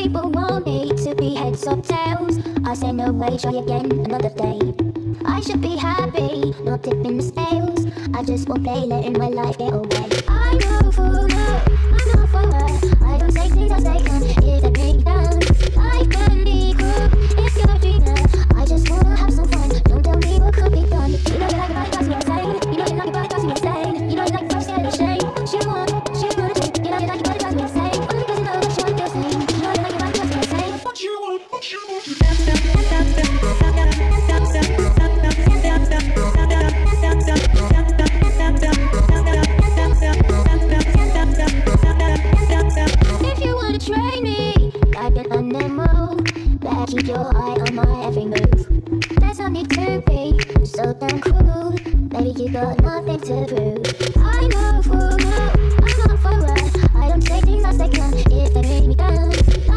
people want me to be heads or tails. I say no way, try again another day. I should be happy, not tipping the scales. I just won't play, letting my life get away. I know for her, I know for her. I don't say things as they come if they bring me down. Life can be cruel if you're a dreamer. I just wanna have some fun, don't tell me what could be done. You know you like it, but it drives me insane. You know you like it, but it drives me insane. You know you like it, but I'm scared of shame. She wanna drink. You know you like it, but it drives me insane. Only because you know that she wanna feel same. You know you like it, but it drives me insane. What you want. If you wanna train me like an animal, better keep your eye on my every move. There's no need to be so damn cruel. Baby, you got nothing to prove. I know for her, I'm not for her. I don't say things as they come if they bring me down.